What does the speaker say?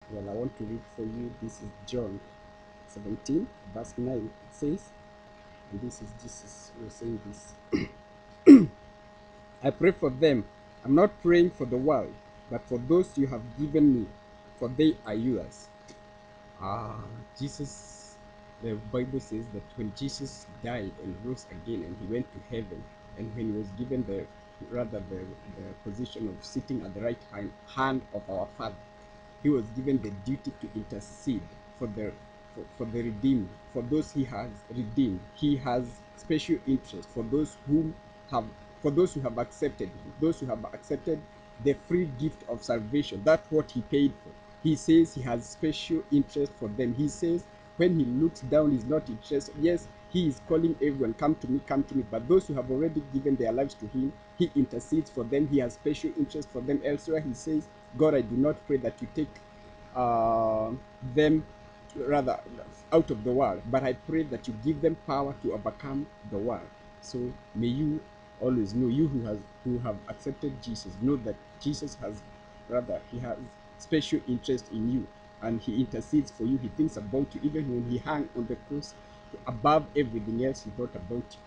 Well, I want to read for you. This is John 17, verse 9. It says, and this is Jesus who is saying this. I pray for them. I'm not praying for the world, but for those you have given me, for they are yours. Ah, Jesus, the Bible says that when Jesus died and rose again and he went to heaven, and when he was given the position of sitting at the right hand of our Father, he was given the duty to intercede for for the redeemed, for those he has redeemed. He has special interest for those who have accepted him, those who have accepted the free gift of salvation. That's what he paid for. He says he has special interest for them. He says when he looks down, he's not interested. Yes, he is calling everyone, come to me, come to me. But those who have already given their lives to him, he intercedes for them. He has special interest for them. Elsewhere, he says, God, I do not pray that you take uh, them rather out of the world, but I pray that you give them power to overcome the world. So may you always know, you who have accepted Jesus, know that Jesus has he has special interest in you, and he intercedes for you. He thinks about you even when he hung on the cross. Above everything else, he thought about you.